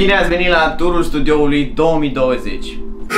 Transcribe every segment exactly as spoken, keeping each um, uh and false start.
Bine ați venit la turul studioului două mii douăzeci.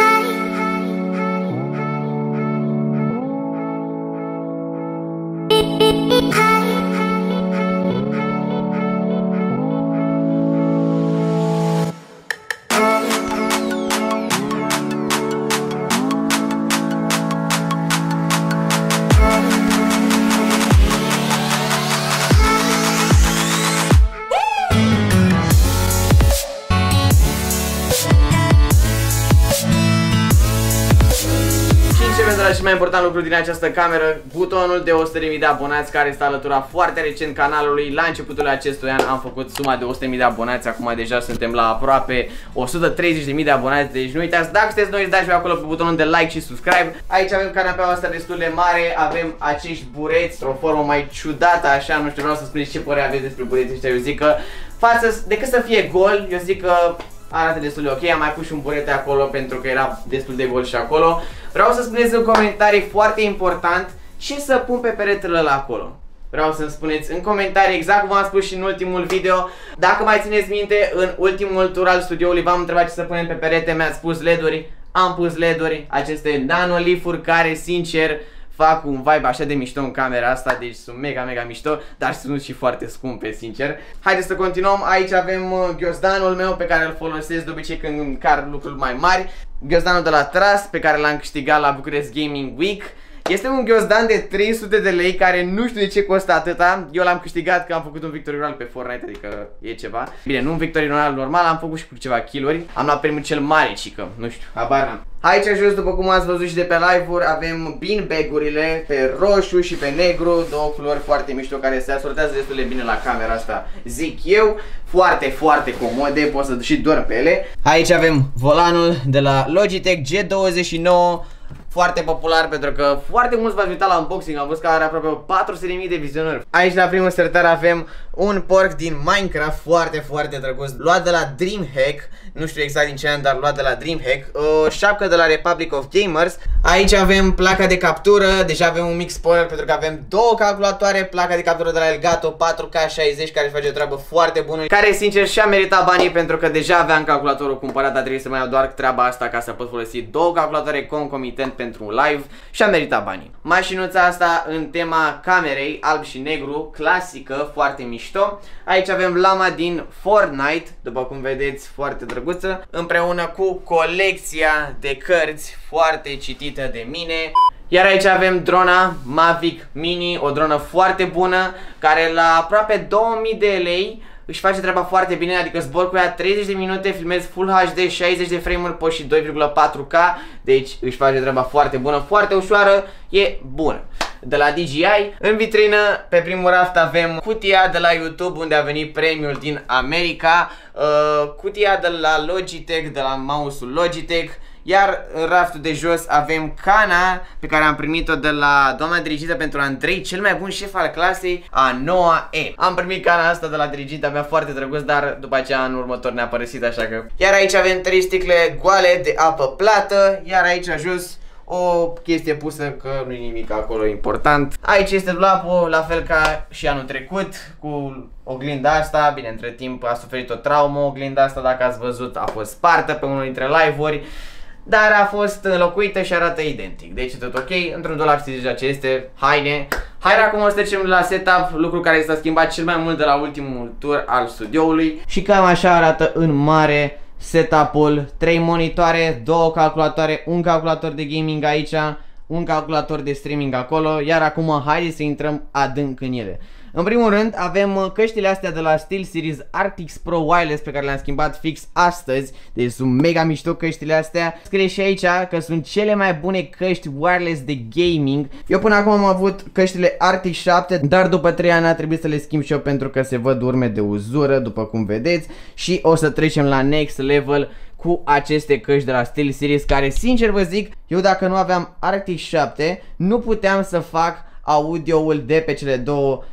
Și mai important lucru din această cameră, butonul de o sută de mii de abonați care este alăturat foarte recent canalului. La începutul acestui an am făcut suma de o sută de mii de abonați, acum deja suntem la aproape o sută treizeci de mii de abonați. Deci nu uitați, dacă sunteți noi, dați acolo pe butonul de like și subscribe. Aici avem canapeaua asta destul de mare, avem acești bureți, o formă mai ciudată așa, nu știu, vreau să spuneți ce părere aveți despre bureții ăștia. Eu zic că față, decât să fie gol, eu zic că arată destul de ok. Am mai pus și un burete acolo pentru că era destul de gol și acolo. Vreau să spuneți în comentarii, foarte important, ce să pun pe peretele ăla acolo. Vreau să-mi spuneți în comentarii, exact cum v-am spus și în ultimul video. Dacă mai țineți minte, în ultimul tur al studioului v-am întrebat ce să punem pe perete, mi-ați pus L E D-uri. Am pus L E D-uri, aceste nanolifuri care, sincer, fac un vibe așa de mișto în camera asta, deci sunt mega, mega mișto, dar sunt și foarte scumpe, sincer. Haideți să continuăm. Aici avem uh, ghiozdanul meu pe care îl folosesc de obicei când încarc lucruri mai mari. Ghiozdanul de la Tras pe care l-am câștigat la Bucharest Gaming Week. Este un ghiozdan de trei sute de lei care nu știu de ce costă atâta. Eu l-am câștigat că am făcut un victory royal pe Fortnite, adică e ceva. Bine, nu un victory royal normal, am făcut și cu ceva kill-uri. Am luat premiul cel mare, cică, nu știu, habar n-am. Aici jos, după cum ați văzut și de pe live-uri, avem bean bag-urile pe roșu și pe negru, două culori foarte mișto care se asortează destul de bine la camera asta, zic eu. Foarte, foarte comode, poți să și dormi pe ele. Aici avem volanul de la Logitech G douăzeci și nouă. Foarte popular pentru că foarte mulți v-ați uitat la unboxing, am văzut că are aproape patru sute de mii de vizionări. Aici la primul sertar avem un porc din Minecraft, foarte, foarte drăguț, luat de la DreamHack, nu știu exact din ce an, dar luat de la DreamHack. O șapcă de la Republic of Gamers. Aici avem placa de captură, deja avem un mic spoiler pentru că avem două calculatoare, placa de captură de la Elgato patru K șaizeci care își face o treabă foarte bună, care sincer și-a meritat banii pentru că deja aveam calculatorul cumpărat, dar trebuie să mai iau doar treaba asta ca să pot folosi două calculatoare concomitent pentru un live și a meritat banii. Mașinuța asta în tema camerei, alb și negru, clasică, foarte mișto. Aici avem lama din Fortnite, după cum vedeți, foarte drăguță, împreună cu colecția de cărți foarte citită de mine. Iar aici avem drona Mavic Mini, o dronă foarte bună, care la aproape două mii de lei își face treaba foarte bine, adică zbor cu ea treizeci de minute, filmez Full H D, șaizeci de frame-uri, poți și doi virgulă patru K, deci își face treaba foarte bună, foarte ușoară, e bună. De la D J I, în vitrină, pe primul raft avem cutia de la YouTube unde a venit premiul din America, uh, cutia de la Logitech, de la mouse-ul Logitech. Iar în raftul de jos avem cana pe care am primit-o de la doamna dirigintă pentru Andrei, cel mai bun șef al clasei, a noua E. Am primit cana asta de la diriginta mea, foarte drăguț, dar după aceea în următor ne-a părăsit, așa că... Iar aici avem trei sticle goale de apă plată, iar aici jos o chestie pusă că nu e nimic acolo important. Aici este dulapul, la fel ca și anul trecut, cu oglinda asta. Bine, între timp a suferit o traumă oglinda asta, dacă ați văzut, a fost spartă pe unul dintre live-uri, dar a fost înlocuită și arată identic. Deci tot ok, într-un dolar știți deja ce este, haine. Hai acum o să trecem la setup, lucru care s-a schimbat cel mai mult de la ultimul tur al studioului. Și cam așa arată în mare setup-ul. trei monitoare, două calculatoare, un calculator de gaming aici, un calculator de streaming acolo. Iar acum haideți să intrăm adânc în ele. În primul rând avem căștile astea de la SteelSeries Arctis Pro Wireless pe care le-am schimbat fix astăzi. Deci sunt mega mișto căștile astea. Scrie și aici că sunt cele mai bune căști wireless de gaming. Eu până acum am avut căștile Arctis șapte, dar după trei ani a trebuit să le schimb și eu pentru că se văd urme de uzură, după cum vedeți. Și o să trecem la next level cu aceste căști de la SteelSeries care, sincer vă zic, eu dacă nu aveam Arctis șapte nu puteam să fac audio-ul de pe cele două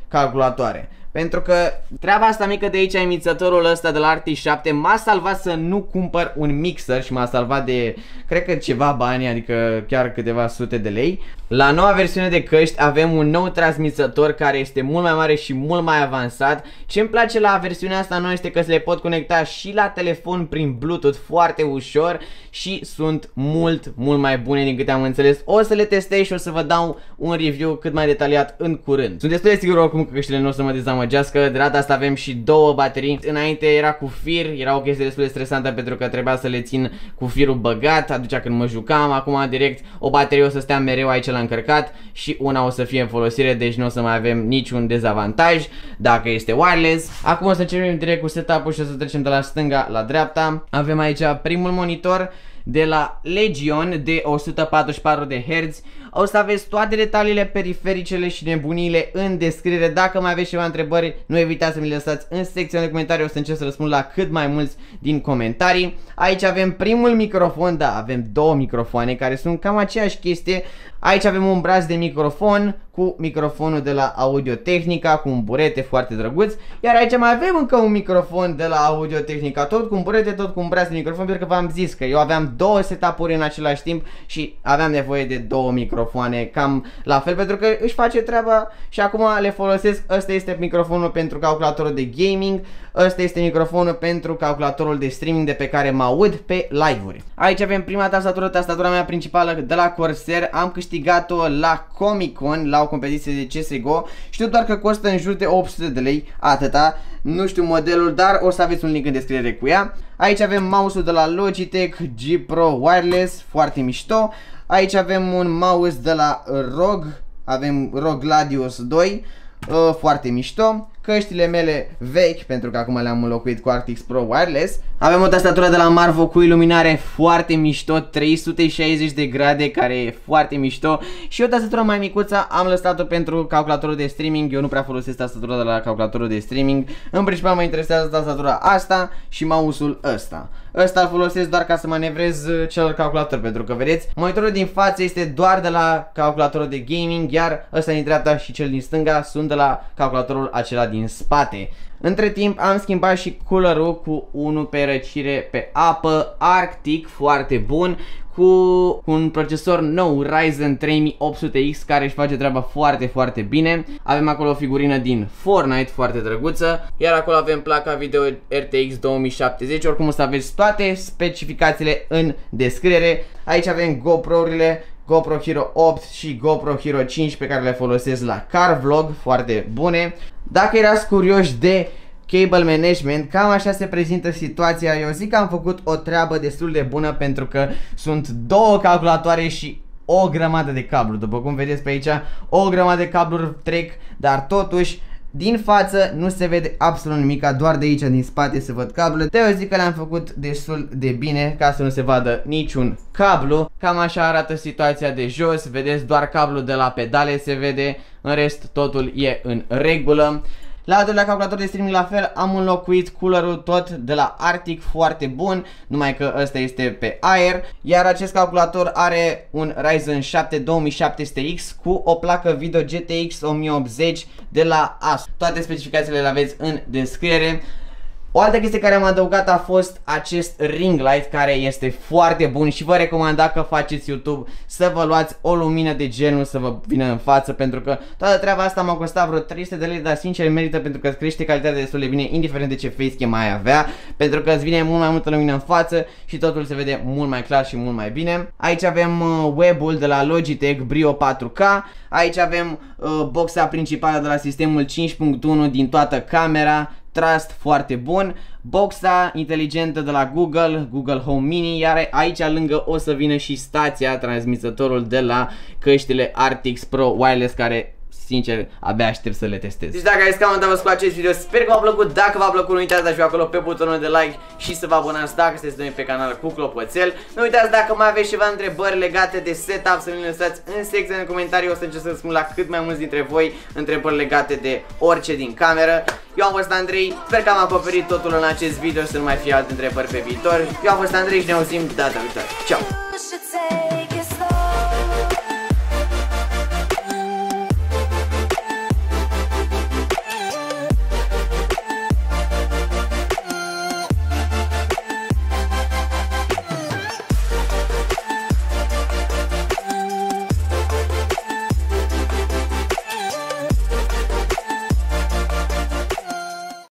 calculatoare. Pentru că treaba asta mică de aici, emițătorul ăsta de la R T X șapte m-a salvat să nu cumpăr un mixer și m-a salvat de, cred că ceva bani, adică chiar câteva sute de lei. La noua versiune de căști avem un nou transmisător care este mult mai mare și mult mai avansat. Ce îmi place la versiunea asta nouă este că se le pot conecta și la telefon prin Bluetooth foarte ușor și sunt mult, mult mai bune din câte am înțeles. O să le testez și o să vă dau un review cât mai detaliat în curând. Sunt destul de sigur oricum că căștile nu o să mă dezamăgească. De data asta avem și două baterii. Înainte era cu fir, era o chestie destul de stresantă pentru că trebuia să le țin cu firul băgat atunci când mă jucam. Acum direct o baterie o să stea mereu aici la încărcat și una o să fie în folosire, deci nu o să mai avem niciun dezavantaj dacă este wireless. Acum o să începem direct cu setup-ul și o să trecem de la stânga la dreapta. Avem aici primul monitor de la Legion de o sută patruzeci și patru de herți. O să aveți toate detaliile, perifericele și nebuniile în descriere. Dacă mai aveți ceva întrebări, nu evitați să mi le lăsați în secțiunea de comentarii. O să încerc să răspund la cât mai mulți din comentarii. Aici avem primul microfon, da, avem două microfoane care sunt cam aceeași chestie. Aici avem un braț de microfon cu microfonul de la Audio-Technica cu un burete foarte drăguț. Iar aici mai avem încă un microfon de la Audio-Technica, tot cu un burete, tot cu un braț de microfon, pentru că v-am zis că eu aveam două setup-uri în același timp și aveam nevoie de două microfoane cam la fel, pentru că își face treaba și acum le folosesc. Ăsta este microfonul pentru calculatorul de gaming, ăsta este microfonul pentru calculatorul de streaming de pe care mă aud pe live-uri. Aici avem prima tastatură, tastatura mea principală de la Corsair. Am câștigat-o la Comic Con, la o competiție de C S G O. Știu doar că costă în jur de opt sute de lei, atâta. Nu știu modelul, dar o să aveți un link în descriere cu ea. Aici avem mouse-ul de la Logitech G Pro Wireless, foarte mișto. Aici avem un mouse de la R O G, avem R O G Gladius doi, uh, foarte mișto. Căștile mele vechi, pentru că acum le-am înlocuit cu R T X Pro Wireless. Avem o tastatură de la Marvo cu iluminare foarte mișto, trei sute șaizeci de grade, care e foarte mișto. Și o tastatură mai micuță, am lăsat-o pentru calculatorul de streaming. Eu nu prea folosesc tastatura de la calculatorul de streaming. În principal mă interesează tastatura asta și mouse-ul ăsta. Ăsta îl folosesc doar ca să manevrez celălalt calculator, pentru că vedeți, monitorul din față este doar de la calculatorul de gaming, iar ăsta din dreapta și cel din stânga sunt de la calculatorul acela din spate. Între timp am schimbat și coolerul cu unul pe răcire pe apă, Arctic, foarte bun, cu un procesor nou Ryzen trei mii opt sute X care își face treaba foarte, foarte bine. Avem acolo o figurină din Fortnite foarte drăguță, iar acolo avem placa video R T X două mii șaptezeci. Oricum o să aveți toate specificațiile în descriere. Aici avem GoPro-urile, GoPro Hero opt și GoPro Hero cinci pe care le folosesc la car vlog, foarte bune. Dacă erați curioși de cable management, cam așa se prezintă situația. Eu zic că am făcut o treabă destul de bună, pentru că sunt două calculatoare și o grămadă de cablu. După cum vedeți pe aici, o grămadă de cabluri trec, dar totuși din față nu se vede absolut nimic, doar de aici din spate se văd cablurile. De eu zic că le-am făcut destul de bine ca să nu se vadă niciun cablu. Cam așa arată situația de jos, vedeți, doar cablul de la pedale se vede, în rest totul e în regulă. La al doilea calculator de streaming la fel, am înlocuit coolerul tot de la Arctic, foarte bun, numai că ăsta este pe aer. Iar acest calculator are un Ryzen șapte două mii șapte sute X cu o placă video G T X o mie optzeci de la Asus. Toate specificațiile le aveți în descriere. O altă chestie care am adăugat a fost acest ring light, care este foarte bun și vă recomand, dacă faceți YouTube, să vă luați o lumină de genul să vă vină în față, pentru că toată treaba asta m-a costat vreo trei sute de lei, dar sincer merită, pentru că îți crește calitatea destul de bine, indiferent de ce facecam mai avea, pentru că îți vine mult mai multă lumină în față și totul se vede mult mai clar și mult mai bine. Aici avem uh, web-ul de la Logitech Brio patru K. Aici avem uh, boxa principală de la sistemul cinci punct unu din toată camera, Trust foarte bun, boxa inteligentă de la Google, Google Home Mini, iar aici lângă o să vină și stația, transmisătorul de la căștile R T X Pro Wireless, care sincer abia aștept să le testez. Deci dacă ai scamat, vă cu acest video, sper că v-a plăcut. Dacă v-a plăcut, nu uitați de a fi acolo pe butonul de like și să vă abonați dacă sunteți noi pe canal cu clopoțel. Nu uitați, dacă mai aveți ceva întrebări legate de setup, să le lăsați în secția de comentarii. O să încerc să răspund la cât mai mulți dintre voi întrebări legate de orice din cameră. Eu am fost Andrei, sper că am acoperit totul în acest video, să nu mai fie alte întrebări pe viitor. Eu am fost Andrei și ne auzim data viitoare. Ciao!